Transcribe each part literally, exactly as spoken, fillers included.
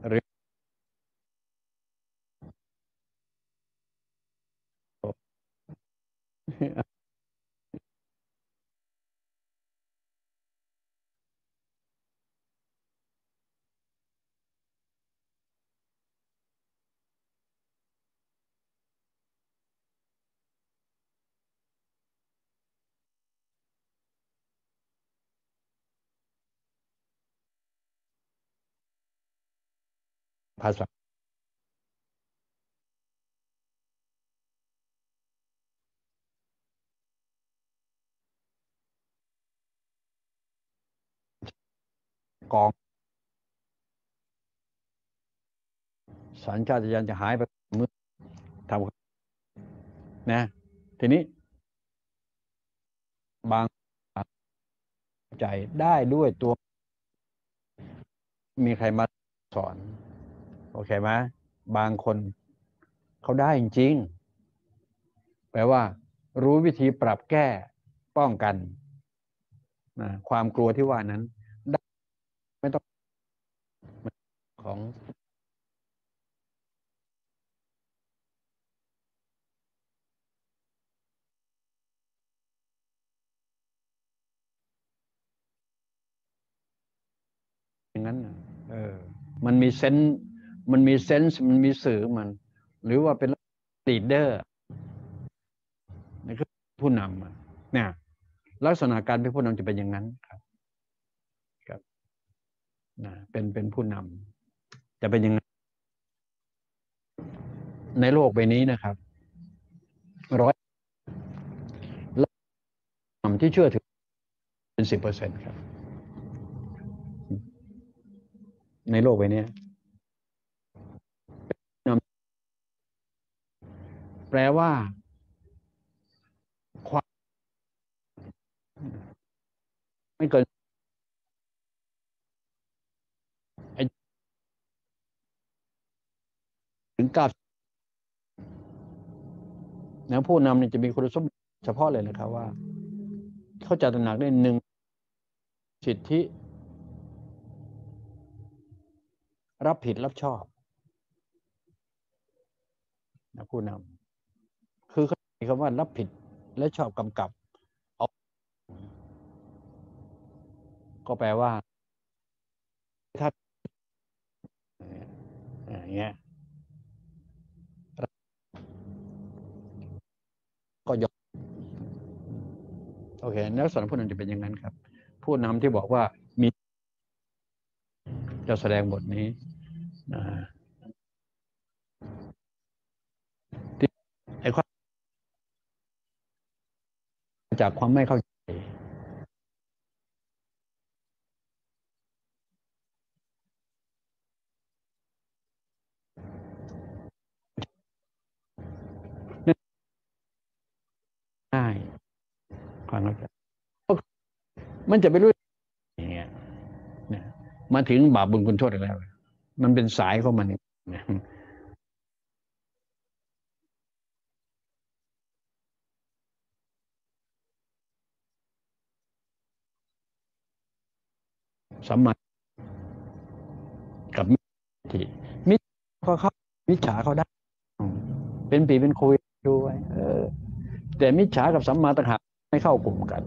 หรือภาษากองสัญชาตญาณจะหายไปเมื่อทำนะทีนี้บางใจได้ด้วยตัวมีใครมาสอนโอเคไหมบางคนเขาได้จริงๆแปลว่ารู้วิธีปรับแก้ป้องกันนะความกลัวที่ว่านั้นได้ไม่ต้องของอย่างนั้นน่ะเออมันมีเซนส์มันมีเซนส์มันมีสื่อมันหรือว่าเป็นลีดเดอร์นี่คือผู้นำอะเนี่ยลักษณะการเป็นผู้นำจะเป็นอย่างนั้นครับครับนะเป็นเป็นผู้นำจะเป็นยังไงในโลกใบนี้นะครับร้อยนำที่เชื่อถือเป็นสิบเปอร์เซ็นต์ครับในโลกใบนี้นำแปลว่าความไม่เกินไอ้ถึงเก้านะผู้นำเนี่ยจะมีคุณสมบัติเฉพาะเลยนะครับว่าเขาจะตระหนักได้หนึ่งสิทธิรับผิดรับชอบนะผู้นำคือเขาใช้คำว่ารับผิดและชอบกำกับเอาก็แปลว่าถ้าอย่างเงี้ยก็ยอมโอเคลักษณะผู้นำจะเป็นอย่างนั้นครับผู้นำที่บอกว่ามีจะแสดงบทนี้นะที่ไอ้ความจากความไม่เข้าใจง่ายความเข้าใจมันจะไปรู้อย่างเงี้ยนะมาถึงบาปบุญคุณโทษอีกแล้วมันเป็นสายของมันเนี่ยสัมมากับมิจฉามิจเขาเขามิจฉาเขาได้เป็นปีเป็นคุยดูไว้เออแต่มิจฉากับสัมมาต่างหากไม่เข้ากลุ่มกัน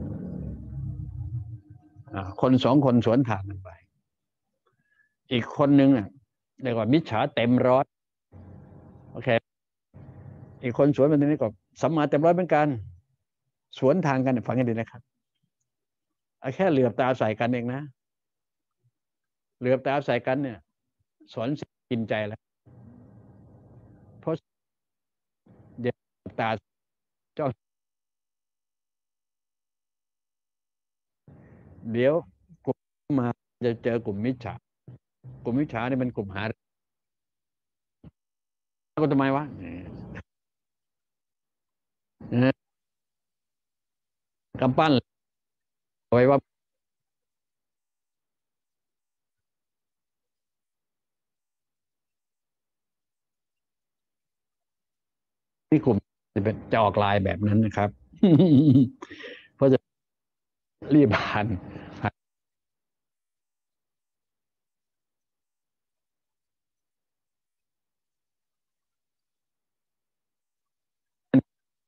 คนสองคนสวนทางกันไปอีกคนนึงอ่ะเรียกว่ามิจฉาเต็มร้อยโอเคอีกคนสวนมันตรงนี้ก็สัมมาเต็มร้อยเหมือนกันสวนทางกันฟังให้ดีนะครับแค่เหลือบตาใส่กันเองนะเหลือบตาใส่กันเนี่ยสอนกินใจแล้วเพราะเดี๋ยวตาเจ้าเดี๋ยวกลุ่มมาจะเจอกลุ่มมิจฉากลุ่มมิจฉาเนี่ยเป็นกลุ่มหาก็ทำไมวะกำปั้นไว้ว่าที่กลุ่มจะเป็นจะออกลายแบบนั้นนะครับเพราะจะรีบหัน นี่กลุ่ม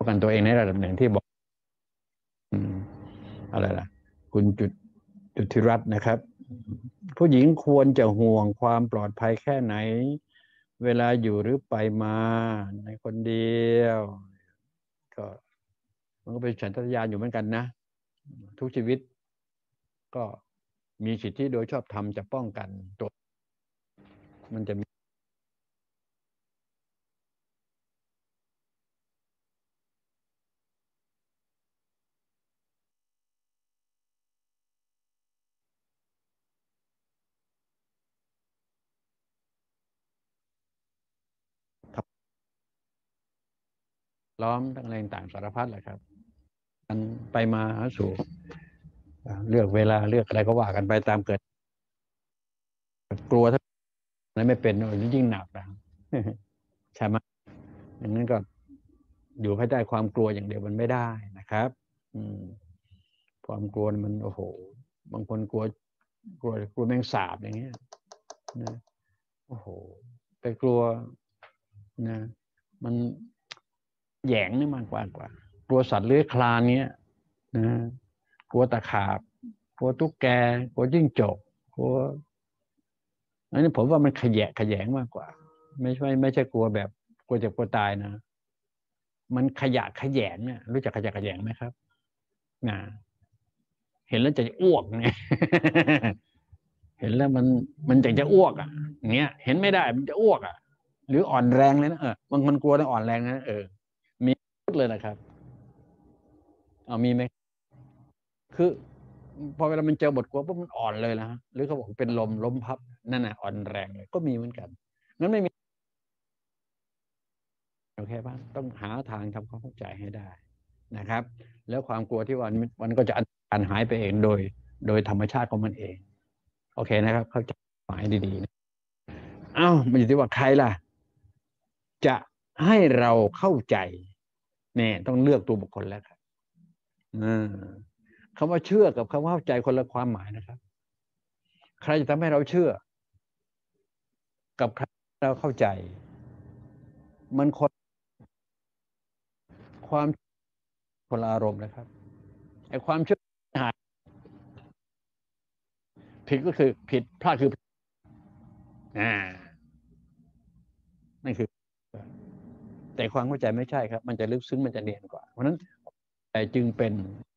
กันตัวเองในระดับหนึ่งที่บอกอืมอะไรล่ะคุณจุดจุดธิรัตน์นะครับ ผู้หญิงควรจะห่วงความปลอดภัยแค่ไหน เวลาอยู่หรือไปมาในคนเดียวก็มันก็เป็นสัญชาตญาณอยู่เหมือนกันนะทุกชีวิตก็มีสิทธิโดยชอบธรรมจะป้องกันตัวมันจะมีล้อมทั้งอะไรต่างสารพัดแหละครับมันไปมาหาสู่เลือกเวลาเลือกอะไรก็ว่ากันไปตามเกิดกลัวถ้าอะไรไม่เป็นยิ่งหนักนะใช่ไหมอย่างนั้นก็อยู่ภายใต้ความกลัวอย่างเดียวมันไม่ได้นะครับอืมความกลัวมันโอ้โหบางคนกลัวกลัวกลัวแมงสาบอย่างเงี้ยนะโอ้โหไปกลัวนะมันแหยงนี่มากกว่ากว่ากลัวสัตว์เลื้อยคลานเงี้ยนะกลัวตะขาบกลัวตุ๊กแกกลัวจิ้งจกกลัวอันนี้ผมว่ามันขยะขยงมากกว่าไม่ใช่ไม่ใช่กลัวแบบกลัวเจ็บกลัวตายนะมันขยะขยงเนี่ยรู้จักขยะขยงไหมครับนะเห็นแล้วจะอ้วกเนี่ยเห็นแล้วมันมันจะจะอ้วกอ่ะเงี้ยเห็นไม่ได้มันจะอ้วกอ่ะหรืออ่อนแรงเลยนะเออบางคนกลัวแล้วอ่อนแรงนะเออมีเลยนะครับเอามีไหมคือพอเวลามันเจอบทกลัวปุ๊บมันอ่อนเลยนะหรือเขาบอกเป็นลมล้มพับนั่นน่ะอ่อนแรงเลยก็มีเหมือนกันงั้นไม่มีโอเคป่ะต้องหาทางทำความเข้าใจให้ได้นะครับแล้วความกลัวที่วันมันก็จะอันหายไปเองโดยโดยธรรมชาติของมันเองโอเคนะครับเข้าใจหมายดีๆนะเอ้ามันอยู่ที่ว่าใครล่ะจะให้เราเข้าใจเนี่ยต้องเลือกตัวบุคคลแล้วครับคำว่าเชื่อกับคำว่าเข้าใจคนละความหมายนะครับใครจะทำให้เราเชื่อกับใครเราเข้าใจมันคนความคนละอารมณ์นะครับไอ้ความเชื่อผิดก็คือผิดพลาดคืออ่านั่นคือแต่ความเข้าใจไม่ใช่ครับมันจะลึกซึ้งมันจะเนียนกว่าเพราะนั้นแต่จึงเป็น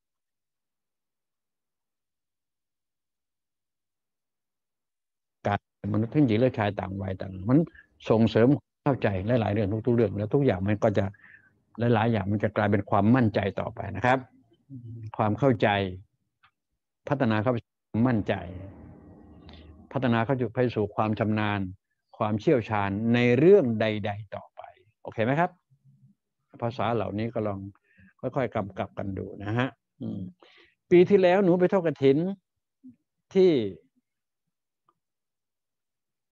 การมนุษย์ทั้งหญิงและชายต่างวัยต่างมันส่งเสริมเข้าใจหลายๆเรื่องทุกๆเรื่องแล้วทุกอย่างมันก็จะหลายๆอย่างมันจะกลายเป็นความมั่นใจต่อไปนะครับความเข้าใจพัฒนาเข้าไปมั่นใจพัฒนาเข้าไปสู่ความชำนาญความเชี่ยวชาญในเรื่องใดๆต่อไปโอเคไหมครับภาษาเหล่านี้ก็ลองค่อยๆกำกับกันดูนะฮะปีที่แล้วหนูไปทอดกฐินที่